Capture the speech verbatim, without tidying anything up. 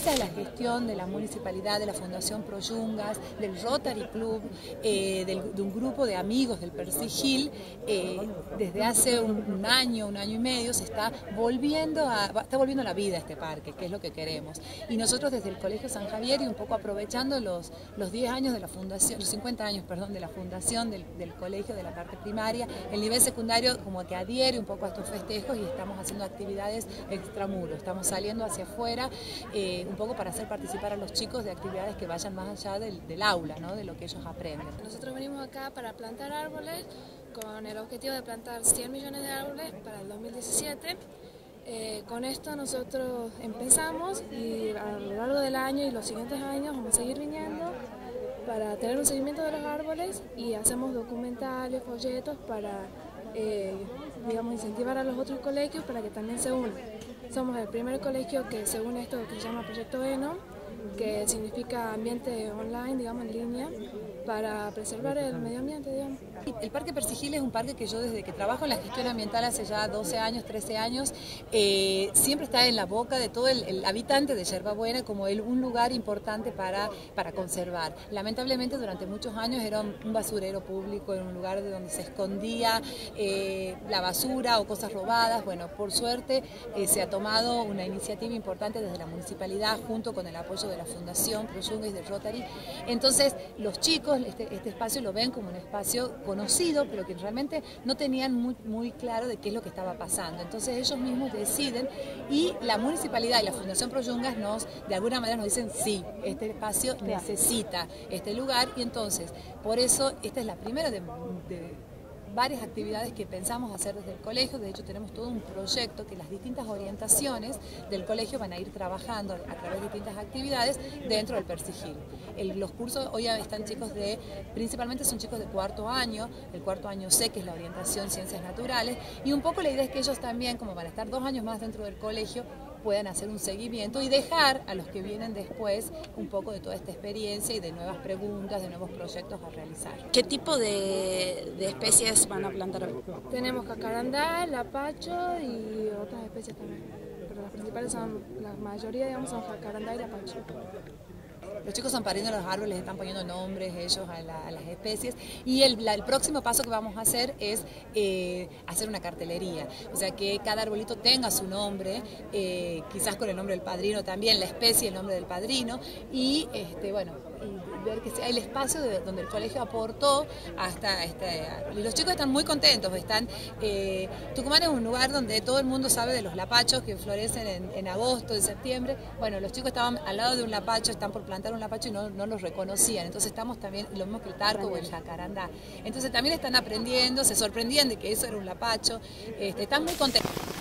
gracias a la gestión de la municipalidad, de la Fundación Proyungas, del Rotary Club, eh, del, de un grupo de amigos del Persigil, eh, desde hace un, un año, un año y medio, se está volviendo a, está volviendo a la vida este parque, que es lo que queremos. Y nosotros desde el Colegio San Javier, y un poco aprovechando los, los diez años de la fundación, los cincuenta años, perdón, de la fundación del, del colegio, de la parte primaria, el nivel secundario como que adhiere un poco a estos festejos y estamos haciendo actividades extramuros, estamos saliendo hacia afuera, eh, un poco para hacer participar a los chicos de actividades que vayan más allá del, del aula, ¿no? De lo que ellos aprenden. Nosotros venimos acá para plantar árboles con el objetivo de plantar cien millones de árboles para el dos mil diecisiete. Eh, con esto nosotros empezamos y a lo largo del año y los siguientes años vamos a seguir viniendo para tener un seguimiento de los árboles y hacemos documentales, folletos para eh, digamos, incentivar a los otros colegios para que también se unan. Somos el primer colegio que se une a esto que se llama Proyecto ENO, que significa ambiente online, digamos, en línea, para preservar el medio ambiente, digamos. El Parque Persigil es un parque que yo desde que trabajo en la gestión ambiental hace ya doce años, trece años, eh, siempre está en la boca de todo el, el habitante de Yerbabuena como el, un lugar importante para, para conservar. Lamentablemente durante muchos años era un, un basurero público, era un lugar de donde se escondía eh, la basura o cosas robadas. Bueno, por suerte eh, se ha tomado una iniciativa importante desde la municipalidad junto con el apoyo de la Fundación Proyungas y del Rotary. Entonces los chicos este, este espacio lo ven como un espacio conocido, pero que realmente no tenían muy, muy claro de qué es lo que estaba pasando. Entonces ellos mismos deciden y la municipalidad y la Fundación Proyungas nos, de alguna manera nos dicen sí, este espacio necesita este lugar y entonces por eso esta es la primera de, de varias actividades que pensamos hacer desde el colegio. De hecho tenemos todo un proyecto que las distintas orientaciones del colegio van a ir trabajando a través de distintas actividades dentro del Persigil. El, los cursos hoy están chicos de, principalmente son chicos de cuarto año, el cuarto año C, que es la orientación Ciencias Naturales, y un poco la idea es que ellos también, como van a estar dos años más dentro del colegio, puedan hacer un seguimiento y dejar a los que vienen después un poco de toda esta experiencia y de nuevas preguntas, de nuevos proyectos a realizar. ¿Qué tipo de, de especies van a plantar? Tenemos jacarandá, lapacho y otras especies también, pero las principales son, la mayoría digamos son jacarandá y lapacho. Los chicos están pariendo los árboles, están poniendo nombres ellos a, la, a las especies y el, la, el próximo paso que vamos a hacer es eh, hacer una cartelería, o sea que cada arbolito tenga su nombre, eh, quizás con el nombre del padrino también, la especie, el nombre del padrino y este, bueno, y ver que sea el espacio de, donde el colegio aportó hasta este árbol. Y los chicos están muy contentos, están, eh, Tucumán es un lugar donde todo el mundo sabe de los lapachos que florecen en, en agosto, en septiembre. Bueno, los chicos estaban al lado de un lapacho, están por plantar un lapacho y no, no los reconocían, entonces estamos también, lo mismo que el tarco o el jacarandá. Entonces también están aprendiendo, se sorprendían de que eso era un lapacho, este, están muy contentos.